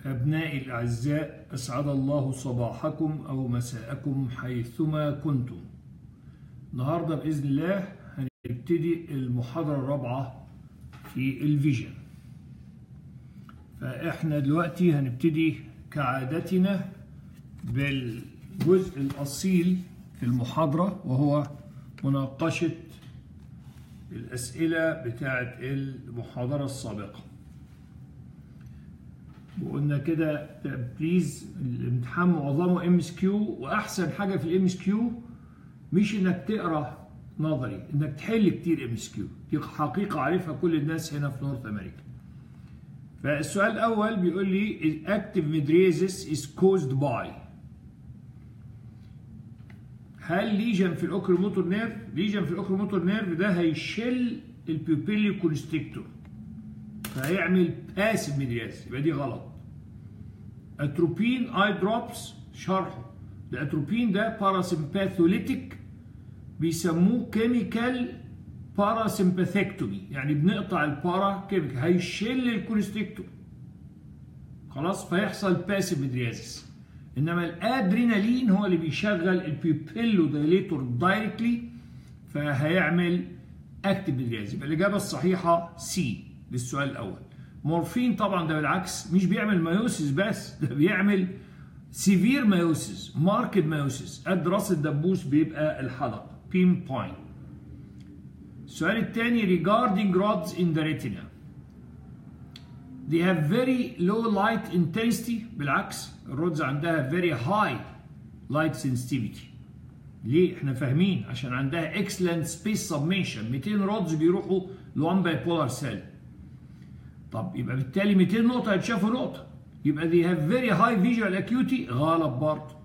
أبنائي الأعزاء، أسعد الله صباحكم أو مساءكم حيثما كنتم. النهاردة بإذن الله هنبتدي المحاضرة الرابعة في الفيجن. فإحنا دلوقتي هنبتدي كعادتنا بالجزء الأصيل في المحاضرة، وهو مناقشة الأسئلة بتاعة المحاضرة السابقة. وقلنا كده بليز الامتحان معظمه MSQ، واحسن حاجه في الMSQ مش انك تقرا نظري، انك تحل كتير MSQ. دي حقيقه عارفها كل الناس هنا في نورث امريكا. فالسؤال الاول بيقول لي active mydriasis is caused by. هل ليجن في الاوكيلوموتور نيرف؟ ليجن في الاوكيلوموتور نيرف ده هيشل البيوبيلي كونستريكتور، فهيعمل باسيف ميدرياز، يبقى دي غلط. اتروبين اي دروبس شرحه، الاتروبين ده باراسمباثوليتيك، بيسموه كيميكال باراسمباثيكتومي، يعني بنقطع البارا كيميكال، هيشل الكونستريكتور خلاص، فيحصل باسيف ميدريازيس. انما الادرينالين هو اللي بيشغل البيوبيلو دايليتور دايركتلي، فهيعمل اكتيف ميدريازيس. يبقى الاجابه الصحيحه سي للسؤال الاول. مورفين طبعا ده بالعكس مش بيعمل مايوسيس بس، ده بيعمل سيفير مايوسيس، ماركت مايوسيس، قد راس الدبوس بيبقى الحلق، بين بوينت. السؤال الثاني regarding rods in the retina. They have very low light intensity. بالعكس الرودز عندها very high light sensitivity. ليه؟ احنا فاهمين عشان عندها excellent space submission. 200 رودز بيروحوا ل 1 bipolar cell. طب يبقى بالتالي 200 نقطة هيتشافوا نقطة، يبقى they have very high visual acuity. غلط برضه.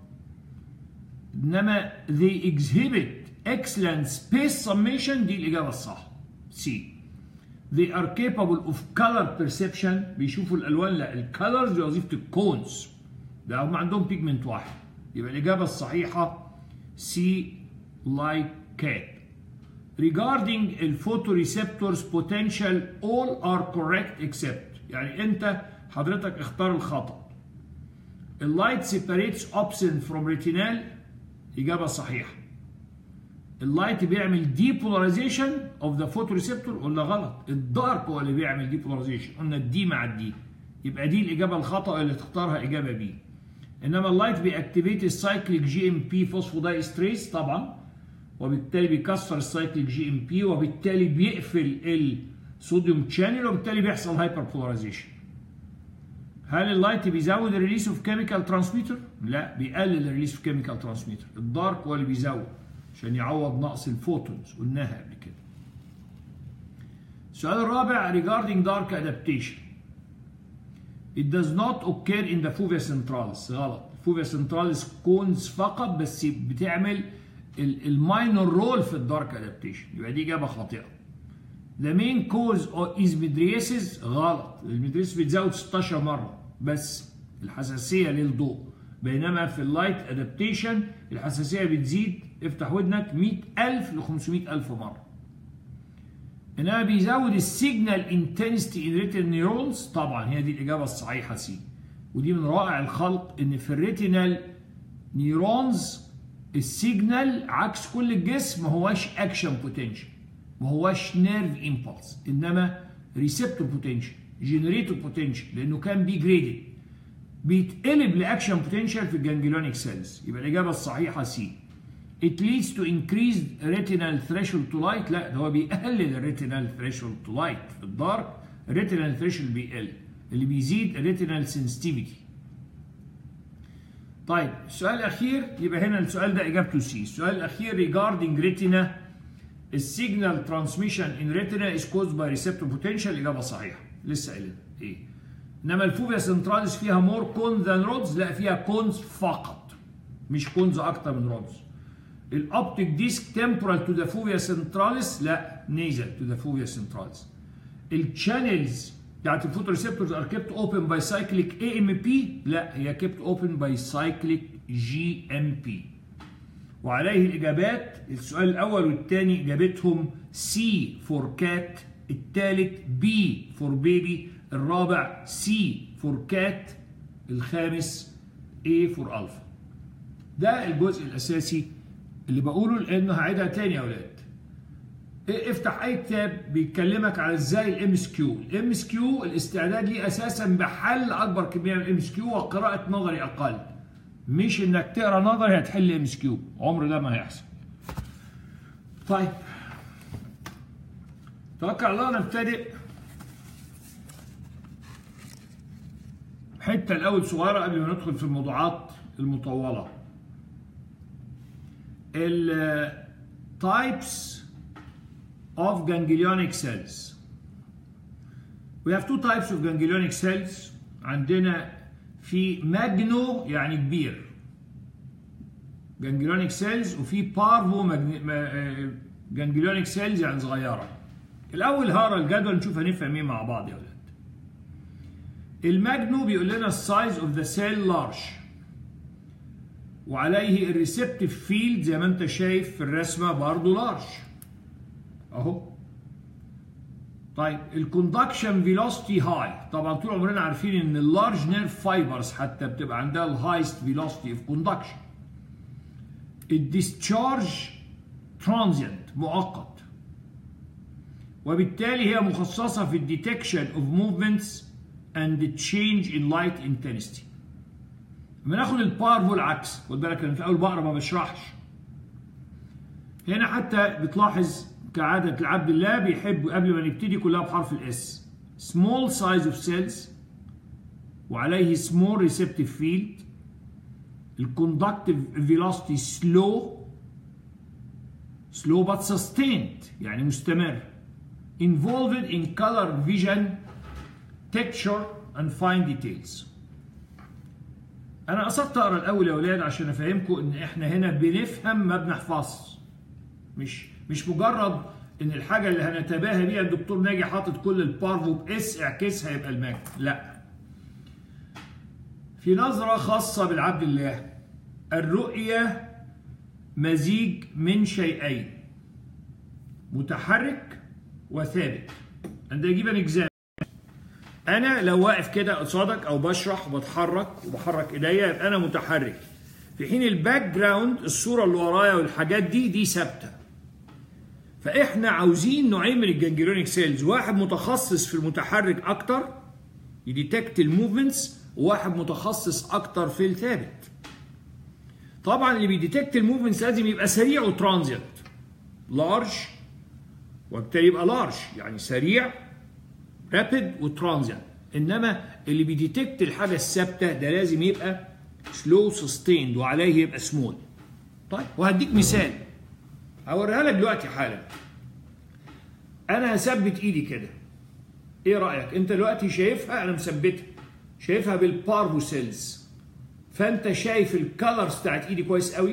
إنما they exhibit excellent space submission، دي الإجابة الصح C. They are capable of color perception، بيشوفوا الألوان. لا، الكالرز دي وظيفة الكونز، ده هم عندهم بيجمنت واحد. يبقى الإجابة الصحيحة C like cat. Regarding الفوتوريسبتورز potential all are correct except، يعني انت حضرتك اختار الخطأ. اللايت separates opsin from retinal، إجابة صحيحة. اللايت بيعمل depolarization of the photoreceptor، قلنا غلط. الدارك هو اللي بيعمل depolarization، قلنا الدي مع الدي، يبقى دي الإجابة الخطأ اللي تختارها إجابة بي. إنما اللايت بيأكتيفيت السايكليك GMP فوسفودايستريز طبعا، وبالتالي بيكسر السايكليك GMP، وبالتالي بيقفل الصوديوم تشانل، وبالتالي بيحصل هايبر بولاريزيشن. هل اللايت بيزود الريليس اوف كيميكال ترانسميتر؟ لا، بيقلل الريليس اوف كيميكال ترانسميتر. الدارك هو اللي بيزود عشان يعوض نقص الفوتونز، قلناها قبل كده. السؤال الرابع regarding dark adaptation. It does not occur in the fovea centralis. غلط. fovea centralis كونز فقط، بس بتعمل الماينور رول في الدارك ادابتيشن، يبقى دي اجابه خاطئه. The main cause is mydriasis. غلط. الميدريسيس بتزود 16 مره بس الحساسيه للضوء، بينما في اللايت ادابتيشن الحساسيه بتزيد، افتح ودنك، 100,000 ل 500,000 مره. انما بيزود السيجنال انتنستي ان ريتينال نيورونز، طبعا هي دي الاجابه الصحيحه سي. ودي من رائع الخلق ان في الريتينال نيورونز السيجنال عكس كل الجسم ما هواش اكشن بوتنشال، ما هواش نيرف امبلس، انما ريسبتور بوتنشال، جنريتور بوتنشال، لانه كان بيجريدد، بيتقلب لاكشن بوتنشال في الجانجليونيك سيلز. يبقى الاجابه الصحيحه سي. It leads to increased retinal threshold to light. لا، ده هو بيقلل الريتينال threshold to light. في الدارك الريتينال threshold بيقل، اللي بيزيد الريتينال sensitivity. طيب السؤال الأخير، يبقى هنا السؤال ده إجابته سي. السؤال الأخير regarding retina. السيجنال ترانسميشن in retina is caused by receptor potential، إجابة صحيحة. لسه قايلين إيه؟ إنما الفوفيا سنتراليس فيها more cone than rods. لا، فيها كونز فقط، مش كونز أكتر من رودز. الأوبتيك ديسك temporal to the fovea centralis. لا، nasal to the fovea centralis. الشانلز بتاعت الفوتوريسبتورز are kept open by cyclic AMP. لا، هي kept open by cyclic GMP. وعليه الإجابات. السؤال الأول والثاني إجابتهم C for cat، الثالث B for baby، الرابع C for cat الخامس A for alpha. ده الجزء الأساسي اللي بقوله، لأنه هعيدها تاني يا أولاد. افتح أي كتاب بيتكلمك على إزاي الام اس كيو. الام اس كيو الاستعداد ليه أساسا بحل أكبر كمية من الام اس كيو وقراءة نظري أقل. مش إنك تقرا نظري هتحل ام اس كيو، عمر ده ما هيحصل. طيب توكل على الله نبتدئ. حتة الأول صغيرة قبل ما ندخل في الموضوعات المطولة. ال types of ganglionic cells. We have two types of ganglionic cells. عندنا في ماجنو يعني كبير ganglionic cells، وفي بارفو ganglionic cells يعني صغيرة. الأول هقرا الجدول نشوف هنفهم ايه مع بعض يا ولاد. الماجنو بيقول لنا السايز اوف ذا سيل لارج، وعليه الريسبتيف فيلد زي ما انت شايف في الرسمه برضه لارج اهو. طيب الكوندكشن فيلوسيتي هاي، طبعا طول عمرنا عارفين ان اللارج نيرف فايبرز حتى بتبقى عندها الهايست فيلوسيتي اوف كوندكشن. الديسشارج ترانزيانت مؤقت، وبالتالي هي مخصصه في الديتكشن اوف موفمنتس and the change in light intensity. لما ناخد البارفو العكس، خد بالك انا في اول بقرا ما بشرحش. هنا حتى بتلاحظ كعادة العبد الله بيحب قبل ما نبتدي كلها بحرف الاس. small size of cells وعليه small receptive field. الconductive velocity slow but sustained يعني مستمر. involved in color vision, texture and fine details. أنا قصدت أقرأ الأول يا أولاد عشان أفهمكم إن إحنا هنا بنفهم ما بنحفظش. مش مجرد إن الحاجة اللي هنتباهى بيها الدكتور ناجي حاطط كل البارفو بإس اعكسها يبقى الماجد، لا. في نظرة خاصة بالعبد الله، الرؤية مزيج من شيئين متحرك وثابت. and I give an example. أنا لو واقف كده قصادك أو بشرح وبحرك إيديا يبقى أنا متحرك، في حين الباك جراوند الصورة اللي ورايا والحاجات دي ثابتة. فإحنا عاوزين نوعين من الجانجليونيك سيلز، واحد متخصص في المتحرك أكتر يديتكت الموفمنتس، وواحد متخصص أكتر في الثابت. طبعا اللي بيديتكت الموفمنتس لازم يبقى سريع وترانزيت لارج، وبالتالي يبقى لارج يعني سريع رابيد وترانزيت. انما اللي بيديتكت الحاجه الثابته ده لازم يبقى سلو سستيند وعليه يبقى سمول. طيب وهديك مثال هوريها لك دلوقتي حالا. انا هثبت ايدي كده، ايه رايك؟ انت دلوقتي شايفها، انا مثبتها شايفها بالبارفو سيلز، فانت شايف الكالرز بتاعت ايدي كويس قوي،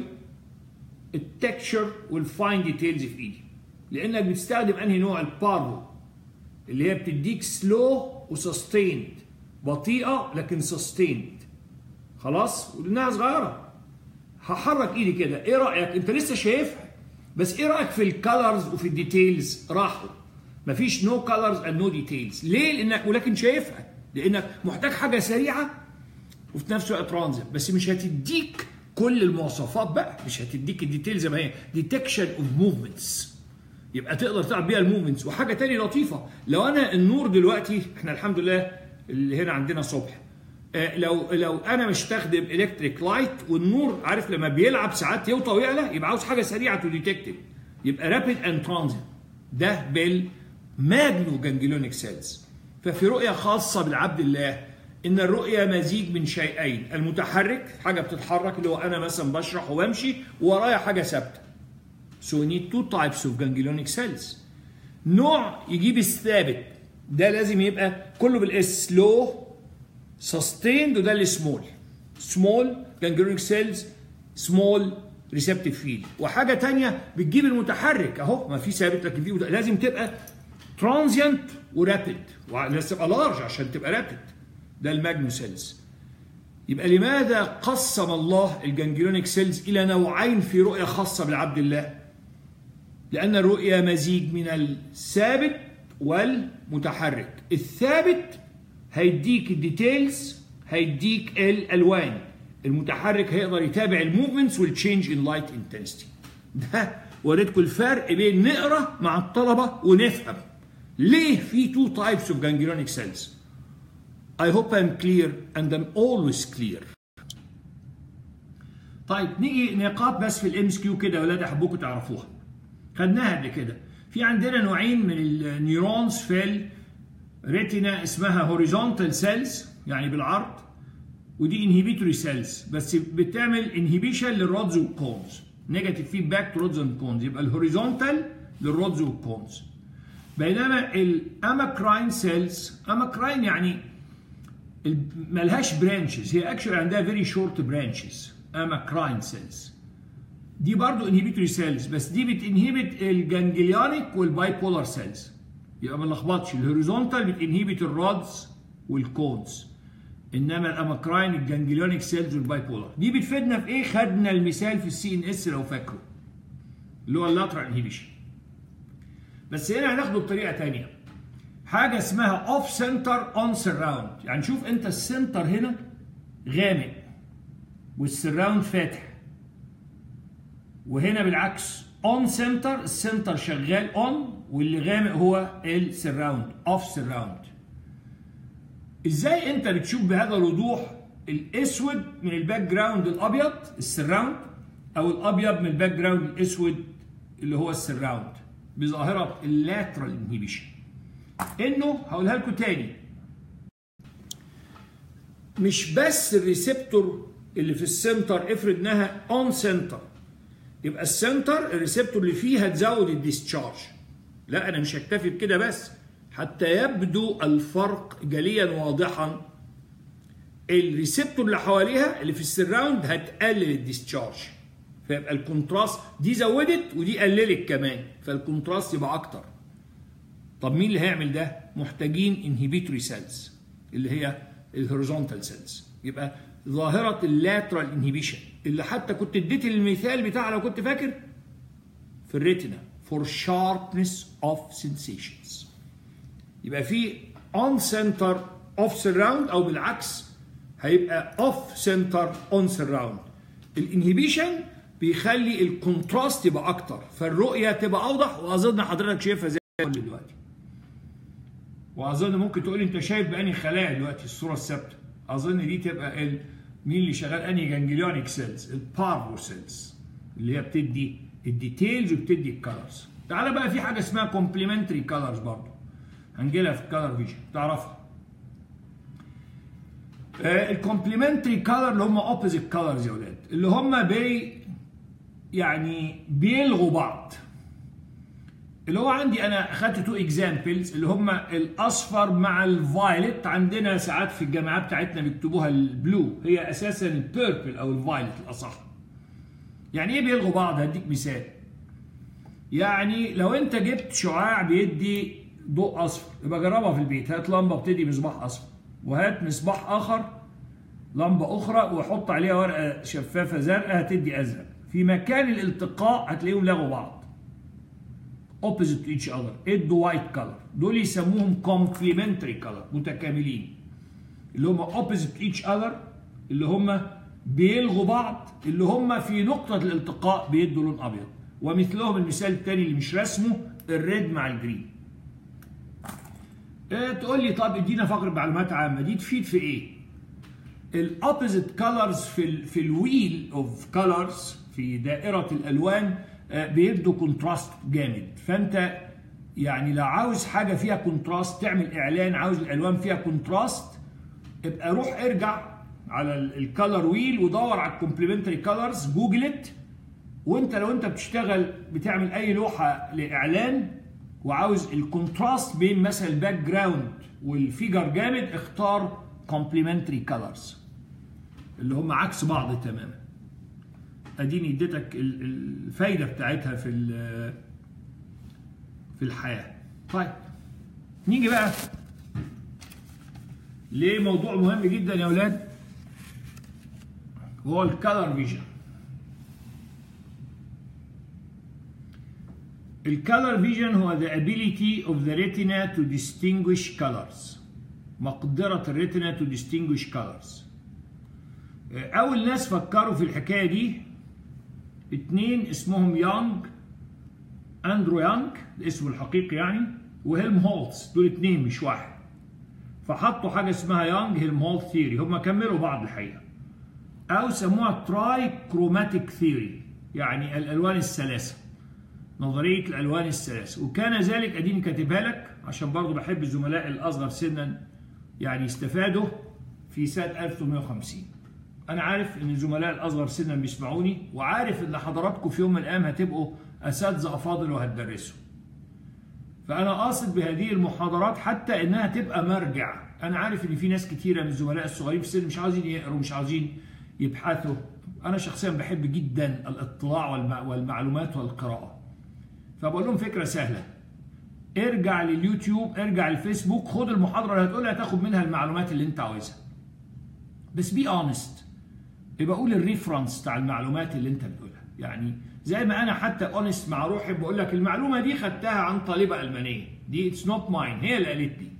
التكشر والفاين ديتيلز في ايدي، لانك بتستخدم انهي نوع؟ البارفو اللي هي بتديك سلو وسستيند، بطيئه لكن سستيند. خلاص؟ ولانها صغيره هحرك ايدي كده، ايه رايك؟ انت لسه شايفها، بس ايه رايك في الكالرز وفي الديتيلز؟ راحوا، مفيش نو كالرز اند نو ديتيلز. ليه؟ لانك ولكن شايفها، لانك محتاج حاجه سريعه وفي نفس الوقت ترانزيت، بس مش هتديك كل المواصفات بقى، مش هتديك الديتيلز زي ما هي، ديتكشن اوف موفمنتس، يبقى تقدر تلعب بيها الموفمنتس. وحاجه تانية لطيفه، لو انا النور دلوقتي، احنا الحمد لله اللي هنا عندنا صبح، لو انا مستخدم الكتريك لايت والنور عارف لما بيلعب ساعات يوطى ويعلى، يبقى عاوز حاجه سريعه تو ديتكت، يبقى رابيد اند ترانزيت. ده بالماجنو جانجليونيك سيلز. ففي رؤيه خاصه بالعبد الله ان الرؤيه مزيج من شيئين، المتحرك حاجه بتتحرك اللي هو انا مثلا بشرح وبمشي ورايا حاجه ثابته. So we need two types of ganglionic cells. نوع يجيب الثابت، ده لازم يبقى كله بالاس، slow sustained، وده اللي سمول. small ganglionic cells small receptive field. وحاجه ثانيه بتجيب المتحرك اهو، ما في ثابت لكن في لازم تبقى transient ورابيد، ولازم تبقى لارج عشان تبقى رابيد. ده الماجنو سيلز. يبقى لماذا قسم الله الجانجليونيك سيلز الى نوعين في رؤيه خاصه بالعبد الله؟ لأن الرؤية مزيج من الثابت والمتحرك. الثابت هيديك الديتيلز هيديك الالوان، المتحرك هيقدر يتابع الموفمنتس والتشينج ان لايت انتنسيتي. ده وريتكم الفرق بين نقرا مع الطلبه ونفهم ليه في تو تايبس اوف ganglionic cells. I hope I'm clear and I'm always clear. طيب نيجي نقاط بس في الام اس كيو كده يا ولاد احبكم تعرفوها. خدناها قبل كده. في عندنا نوعين من النيورونز في الريتنا اسمها هوريزونتال سيلز يعني بالعرض، ودي انهبيتوري سيلز بس بتعمل انهبيشن للرودز والكونز، نيجاتيف فيدباك تو رودز اند كونز، يبقى الهوريزونتال للرودز والكونز. بينما الاماكراين سيلز، اماكراين يعني ملهاش برانشز، هي اكشولي عندها فيري شورت برانشز. اماكراين سيلز دي برضو انهبيتوري سيلز بس دي بتنهبت الجانجليونيك والباي بولار سيلز، يبقى ما نلخبطش. الهوريزونتال بتنهبت الرودز والكونز، انما الاماكراين الجانجليونيك سيلز والباي بولار. دي بتفيدنا في ايه؟ خدنا المثال في السي ان اس لو فاكره اللي هو اللاترال انهبيشن. بس هنا هناخده بطريقه ثانيه، حاجه اسمها اوف سنتر اون سراوند. يعني شوف انت السنتر هنا غامق والسراوند فاتح، وهنا بالعكس اون سنتر، السنتر شغال اون واللي غامق هو السراوند، اوف سراوند. ازاي انت بتشوف بهذا الوضوح الاسود من الباك جراوند الابيض السراوند، او الابيض من الباك جراوند الاسود اللي هو السراوند؟ بظاهره اللاترال انهبيشن. انه هقولها لكم تاني، مش بس الريسبتور اللي في السنتر، افرض انها اون سنتر يبقى السنتر الريسبتور اللي فيه هتزود الديسشارج. لا انا مش هكتفي بكده بس، حتى يبدو الفرق جليا واضحا الريسبتور اللي حواليها اللي في السراوند هتقلل الديسشارج، فيبقى الكونتراست دي زودت ودي قللت كمان، فالكونتراست يبقى اكتر. طب مين اللي هيعمل ده؟ محتاجين انهبيتوري سيلز اللي هي الهوريزونتال سيلز. يبقى ظاهره اللاترال انهبيشن اللي حتى كنت اديت المثال بتاعها لو كنت فاكر في الريتنا for sharpness of sensations. يبقى في on center off surround او بالعكس هيبقى off center on surround. الانهبيشن بيخلي الكونتراست يبقى اكتر فالرؤيه تبقى اوضح، واظن حضرتك شايفها زي دلوقتي. واظن ممكن تقول انت شايف باني خلايا دلوقتي الصوره الثابته، اظن دي تبقى مين اللي شغال انهي جانجليونيك سيلز؟ البارفو سيلز اللي هي بتدي الديتيلز وبتدي الكالرز. تعالى بقى في حاجه اسمها كومبليمنتري كالرز برضه هنجيلها في الكالر فيجن تعرفها. الكومبليمنتري كالر اللي هم اوبوزيت كالرز يا اولاد، اللي هم يعني بيلغوا بعض. اللي هو عندي انا اخدت تو اكزامبلز اللي هم الاصفر مع الفايلت. عندنا ساعات في الجامعات بتاعتنا بيكتبوها البلو، هي اساسا البيربل او الفايلت الاصح. يعني ايه بيلغوا بعض؟ هديك مثال. يعني لو انت جبت شعاع بيدي ضوء اصفر يبقى جربها في البيت، هات لمبه بتدي مصباح اصفر وهات مصباح اخر لمبه اخرى وحط عليها ورقه شفافه زرقاء هتدي ازرق، في مكان الالتقاء هتلاقيهم لغوا بعض opposite to each other، ادوا white color. دول يسموهم complementary color، متكاملين، اللي هم opposite to each other، اللي هم بيلغوا بعض، اللي هم في نقطة الالتقاء بيدوا لون أبيض. ومثلهم المثال الثاني اللي مش رسمه الريد مع الجرين. تقول لي طب ادينا فقرة معلومات عامة، دي تفيد في ايه؟ الاوبوزيت كولرز في الويل اوف كولرز في دائرة الألوان بيدوا كونتراست جامد. فانت يعني لو عاوز حاجه فيها كونتراست تعمل اعلان عاوز الالوان فيها كونتراست، ابقى روح ارجع على الكالر ويل ودور على الكومبليمنتري كالرز، جوجلت. وانت لو انت بتشتغل بتعمل اي لوحه لاعلان وعاوز الكونتراست بين مثلا الباك جراوند والفيجر جامد، اختار كومبليمنتري كالرز اللي هم عكس بعض تماما. اديني اديتك الفايده بتاعتها في الحياه. طيب نيجي بقى لموضوع مهم جدا يا اولاد، وهو الكالر فيجن. الكالر فيجن هو the ability of the retina to distinguish colors. مقدرة الريتنا تو ديستنجويش كولرز. أول ناس فكروا في الحكاية دي اتنين اسمهم يانج، أندرو يانج ده اسمه الحقيقي يعني، وهيلمهولتز، دول اتنين مش واحد. فحطوا حاجة اسمها يانج هيلمهولتز ثيوري، هم كملوا بعض الحقيقة، أو سموها تراي كروماتيك ثيوري، يعني الألوان الثلاثة، نظرية الألوان الثلاثة. وكان ذلك أديني كاتبها لك عشان برضو بحب الزملاء الأصغر سنا يعني يستفادوا في سنة 1850. أنا عارف إن الزملاء الأصغر سنا بيسمعوني، وعارف إن حضراتكم في يوم من الأيام هتبقوا أساتذة أفاضل وهتدرسوا. فأنا قاصد بهذه المحاضرات حتى إنها تبقى مرجع. أنا عارف إن في ناس كتيرة من الزملاء الصغيرين في السن مش عاوزين يقروا، مش عاوزين يبحثوا. أنا شخصيا بحب جدا الاطلاع والمعلومات والقراءة. فبقول لهم فكرة سهلة، ارجع لليوتيوب، ارجع للفيسبوك، خد المحاضرة اللي هتقولها تاخد منها المعلومات اللي انت عاوزها. بس بي اونست، يبقى قول الريفرنس بتاع المعلومات اللي انت بتقولها. يعني زي ما انا حتى اونست مع روحي بقول لك المعلومة دي خدتها عن طالبة ألمانية، دي اتس نوت ماين، هي اللي قالت لي.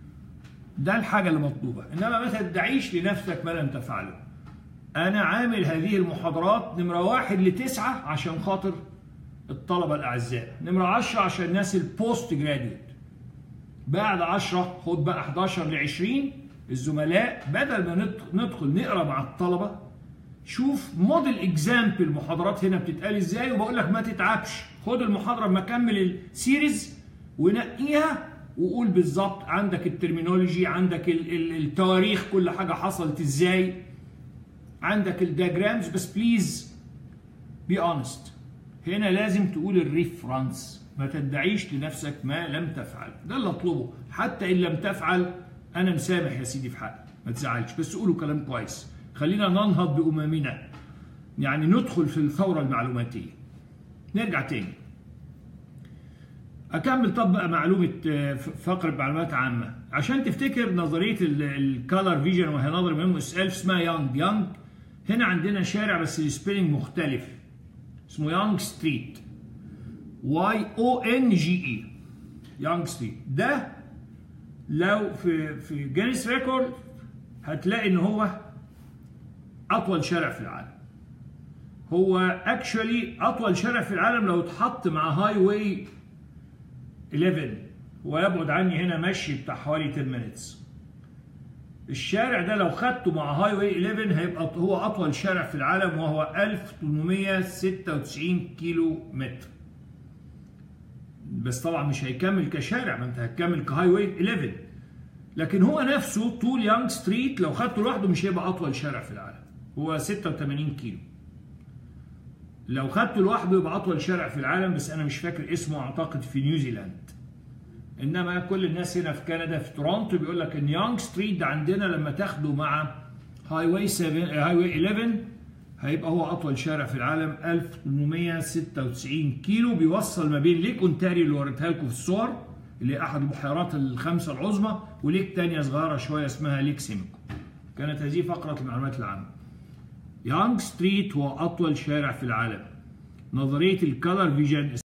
ده الحاجة اللي مطلوبة، انما ما تدعيش لنفسك ما لم تفعله. انا عامل هذه المحاضرات نمرة 1 ل9 عشان خاطر الطلبة الأعزاء، نمرة 10 عشان الناس البوست جراديويت، بعد 10 خد بقى 11 ل 20 الزملاء، بدل ما ندخل نقرا مع الطلبة، شوف موديل اكزامبل المحاضرات هنا بتتقال ازاي. وبقول لك ما تتعبش، خد المحاضرة لما اكمل السيريز ونقيها وقول بالظبط، عندك الترمينولوجي، عندك التواريخ، كل حاجة حصلت ازاي، عندك الدياجرامز، بس بليز بي اونست. هنا لازم تقول الريفرنس، ما تدعيش لنفسك ما لم تفعل. ده اللي اطلبه، حتى ان لم تفعل انا مسامح يا سيدي في حقك، ما تزعلش، بس قولوا كلام كويس. خلينا ننهض بأممنا، يعني ندخل في الثورة المعلوماتية. نرجع تاني اكمل. طب بقى معلومة فقرة معلومات عامة عشان تفتكر نظرية الكالر فيجن، وهي نظرية مهمة اسأل اسمها يانج. هنا عندنا شارع بس السبيلنج مختلف، اسمه يانج ستريت، YONGE، يانج ستريت. ده لو في جينيس ريكورد هتلاقي ان هو اطول شارع في العالم. هو اكشولي اطول شارع في العالم لو اتحط مع هاي واي 11، هو يبعد عني هنا مشي بتاع حوالي 10 minutes. الشارع ده لو خدته مع هاي واي 11 هيبقى هو اطول شارع في العالم، وهو 1896 كيلو متر. بس طبعا مش هيكمل كشارع، ما انت هتكمل كهاي واي 11، لكن هو نفسه طول يانج ستريت لو خدته لوحده مش هيبقى اطول شارع في العالم، هو 86 كيلو. لو خدته لوحده يبقى اطول شارع في العالم، بس انا مش فاكر اسمه، اعتقد في نيوزيلاند. انما كل الناس هنا في كندا في تورونتو بيقول لك ان يانج ستريت ده عندنا لما تاخده مع هاي واي 11 هيبقى هو اطول شارع في العالم، 1896 كيلو. بيوصل ما بين ليك اونتاريو اللي وريتها لكم في الصور، اللي هي احد البحيرات الخمسه العظمى، وليك تانية صغيره شويه اسمها ليك سيمكو. كانت هذه فقره المعلومات العامه. يانج ستريت هو اطول شارع في العالم. نظريه الكالر فيجن